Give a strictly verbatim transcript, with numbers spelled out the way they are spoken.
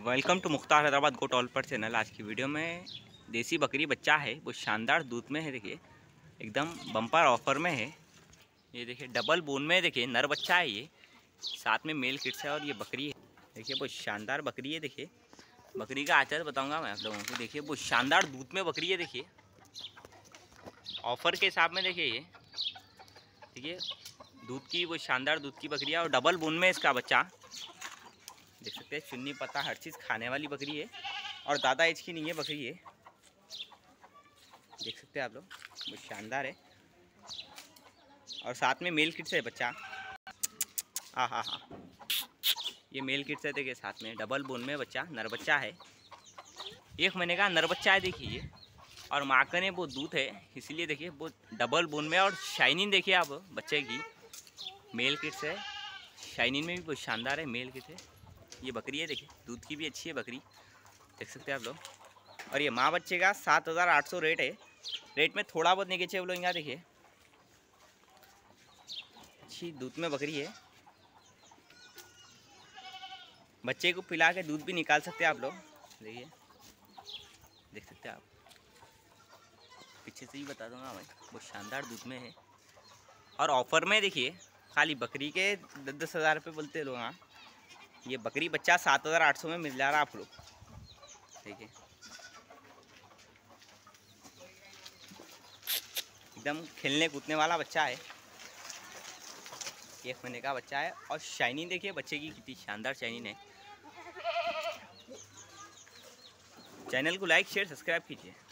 Welcome to Mukhtar Hyderabad goat all पर channel. आज की वीडियो में देसी बकरी बच्चा है, वो शानदार दूध में है। देखिए एकदम बम्पर ऑफर में है। ये देखिए डबल बोन में, देखिए नर बच्चा है, ये साथ में मेल किट्स है और ये बकरी है। देखिए वो शानदार बकरी है। देखिए बकरी का आचार बताऊंगा मैं आप लोगों को। देखिए वो शानदार दूध में बकरी है। देखिए ऑफर के हिसाब में देखिए ये देखिए दूध की वो शानदार दूध की बकरी है और डबल बोन में इसका बच्चा। देख सकते हैं चुन्नी पत्ता हर चीज़ खाने वाली बकरी है और ज़्यादा एज की नहीं है बकरी है। देख सकते हैं आप लोग, वो शानदार है और साथ में मेल किट्स है बच्चा। हाँ हाँ हाँ ये मेल किट्स है। देखिए साथ में डबल बोन में बच्चा, नर बच्चा है, एक महीने का नर बच्चा है। देखिए ये और माँ ने वो दूध है, इसीलिए देखिए वो डबल बोन में और शाइनिंग देखिए आप बच्चे की। मेल किट्स है, शाइनिंग में भी बहुत शानदार है। मेल किट है, ये बकरी है। देखिए दूध की भी अच्छी है बकरी, देख सकते हैं आप लोग। और ये माँ बच्चे का सात हज़ार आठ सौ रेट है। रेट में थोड़ा बहुत नीचे वो लोग यहाँ देखिए अच्छी दूध में बकरी है। बच्चे को पिला के दूध भी निकाल सकते हैं आप लोग। देखिए देख सकते हैं आप, पीछे से ही बता दूंगा मैं, वो शानदार दूध में है और ऑफर में देखिए खाली बकरी के दस दस हज़ार रुपये बोलते लोग। हाँ ये बकरी बच्चा सात हज़ार आठ सौ में मिल जा रहा है आप लोग। देखिए एकदम खेलने कूदने वाला बच्चा है, एक महीने का बच्चा है और शाइनिंग देखिए बच्चे की कितनी शानदार शाइनिंग है। चैनल को लाइक शेयर सब्सक्राइब कीजिए।